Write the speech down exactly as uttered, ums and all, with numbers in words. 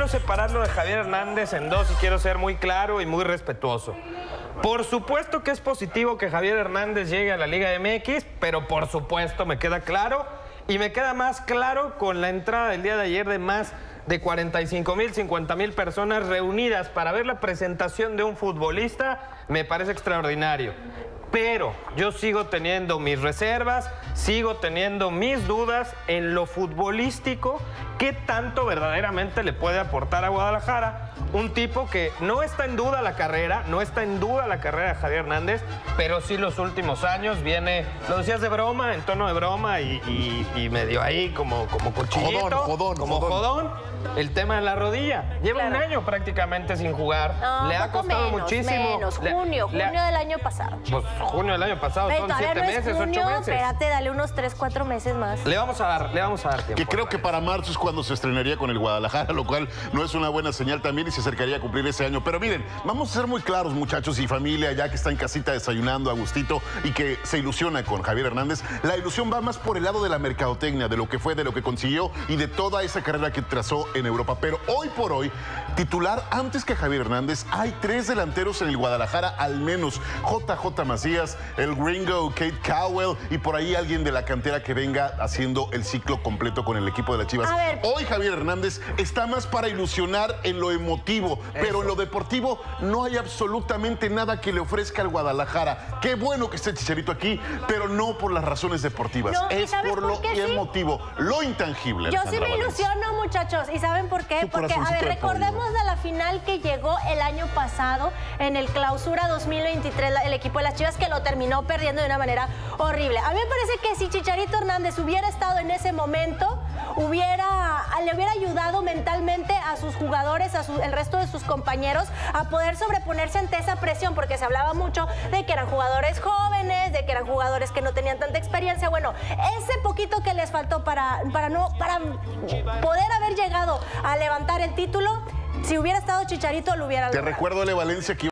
separarlo de Javier Hernández en dos y quiero ser muy claro y muy respetuoso. Por supuesto que es positivo que Javier Hernández llegue a la Liga M X, pero por supuesto me queda claro y me queda más claro con la entrada del día de ayer de más de cuarenta y cinco mil, cincuenta mil personas reunidas para ver la presentación de un futbolista, me parece extraordinario. Pero yo sigo teniendo mis reservas, sigo teniendo mis dudas en lo futbolístico, qué tanto verdaderamente le puede aportar a Guadalajara un tipo que no está en duda la carrera, no está en duda la carrera de Javier Hernández, pero sí los últimos años viene, lo decías de broma, en tono de broma y, y, y medio ahí como, como cochillito, jodón, jodón, como jodón. jodón. El tema de la rodilla. Lleva Claro. un año prácticamente sin jugar. No, le ha poco costado menos, muchísimo. menos. Le- Junio, le ha- junio del año pasado. Pues junio del año pasado, Pero son todavía siete no es meses, junio, ocho meses. Espérate, dale unos tres, cuatro meses más. Le vamos a dar, le vamos a dar tiempo. Que creo que para marzo es cuando se estrenaría con el Guadalajara, lo cual no es una buena señal también y se acercaría a cumplir ese año. Pero miren, vamos a ser muy claros, muchachos y familia, ya que está en casita desayunando a gustito y que se ilusiona con Javier Hernández. La ilusión va más por el lado de la mercadotecnia, de lo que fue, de lo que consiguió y de toda esa carrera que trazó en Europa. Pero hoy por hoy, titular antes que Javier Hernández, hay tres delanteros en el Guadalajara, al menos. J J Macías, el Gringo, Kate Cowell y por ahí alguien de la cantera que venga haciendo el ciclo completo con el equipo de las Chivas. A ver. Hoy Javier Hernández está más para ilusionar en lo emotivo, pero en lo deportivo no hay absolutamente nada que le ofrezca al Guadalajara. Qué bueno que esté Chicharito aquí, pero no por las razones deportivas. No, ¿y es sabes por por lo qué sí? emotivo, lo intangible. Yo sí Alejandra me Valencia. ilusiono, muchachos. ¿Y saben por qué? Tu Porque, a corazoncito ver, de pollo. recordemos de la final que llegó el año pasado en el Clausura dos mil veintitrés, la- el equipo de las Chivas, que lo terminó perdiendo de una manera horrible. A mí me parece que si Chicharito Hernández hubiera estado en ese momento, hubiera, le hubiera ayudado mentalmente a sus jugadores, a su- el resto de sus compañeros, a poder sobreponerse ante esa presión, porque se hablaba mucho de que eran jugadores jóvenes, de que eran jugadores que no tenían tanta experiencia. Bueno, ese poquito que les faltó para, para, no, para poder haber llegado a levantar el título, si hubiera estado Chicharito, lo hubiera Te logrado. recuerdo, Ale Valencia, que